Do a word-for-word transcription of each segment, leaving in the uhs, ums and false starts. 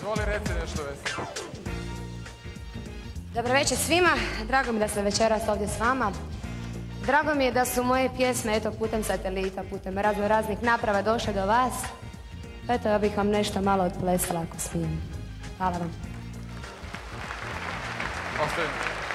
Izvoli, reci nešto, Vesna. Dobro večer svima, drago mi da sam večeras ovdje s vama. Drago mi je da su moje pjesme, eto, putem satelita, putem razno raznih naprava došle do vas. Eto, ja bih vam nešto malo odplesala ako smijem. Hvala vam. Ostavim.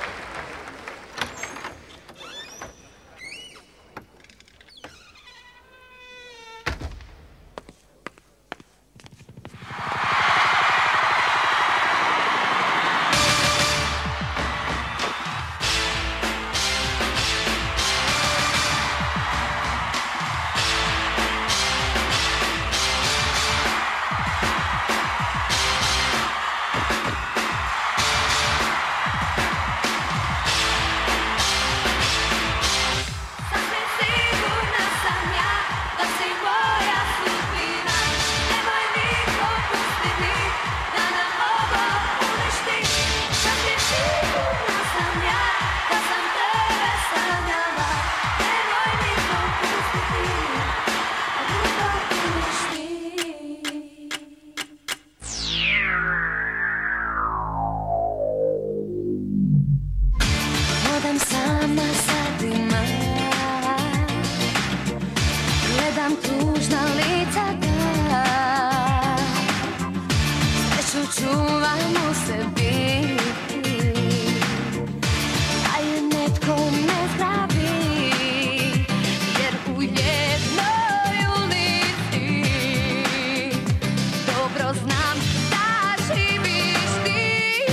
Hodam sama satima, gledam tužna lica da sreću čuvam u sebi, a je netko ne zdravi, jer u jednoj ulici dobro znam da živiš ti.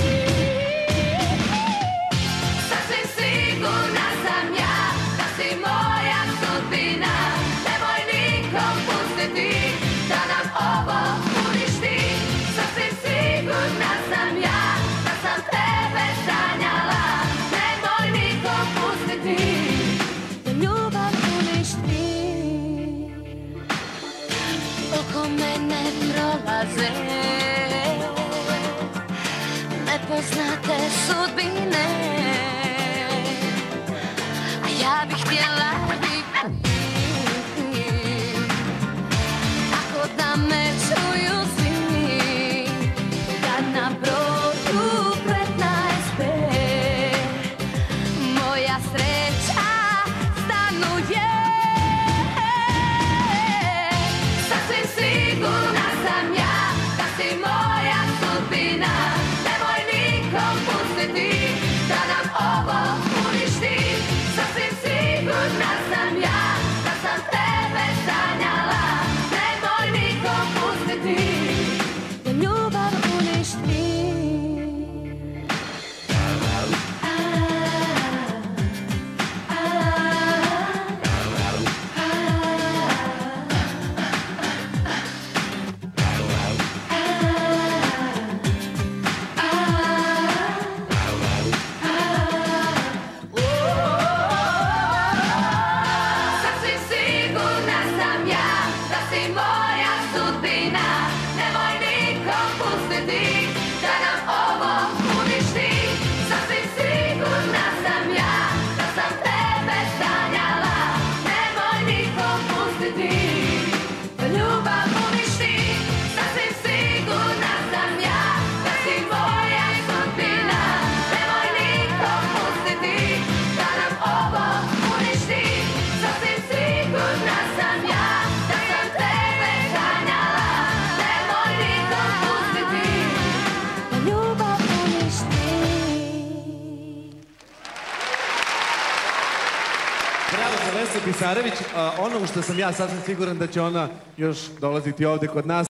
Oko mene prolaze nepoznate sudbine, a ja bih htjela biti tako da me čuju svi, kad na brodu petnaest be moja sreća stanuje. Sigurna sam ja da si moja sudbina, nemoj nikom pustiti da nam ovo uništi. Sasvim sigurna sam ja da sam tebe sanjala, nemoj nikom pustiti da ljubav uništi. Bravo za Vesnu Pisarević. Ono u što sam ja sasvim siguran da će ona još dolaziti ovde kod nas.